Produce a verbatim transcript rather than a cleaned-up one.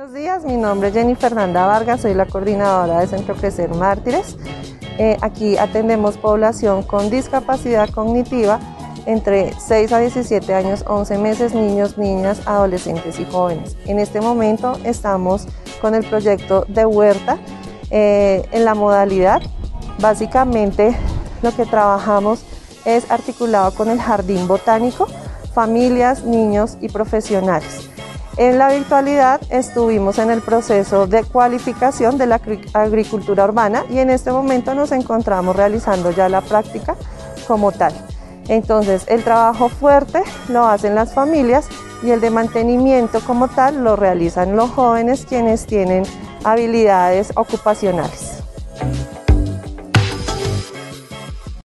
Buenos días, mi nombre es Jenny Fernanda Vargas, soy la coordinadora de Centro Crecer Mártires. Eh, aquí atendemos población con discapacidad cognitiva entre seis a diecisiete años, once meses, niños, niñas, adolescentes y jóvenes. En este momento estamos con el proyecto de huerta eh, en la modalidad. Básicamente lo que trabajamos es articulado con el jardín botánico, familias, niños y profesionales. En la virtualidad estuvimos en el proceso de cualificación de la agricultura urbana y en este momento nos encontramos realizando ya la práctica como tal. Entonces el trabajo fuerte lo hacen las familias y el de mantenimiento como tal lo realizan los jóvenes, quienes tienen habilidades ocupacionales.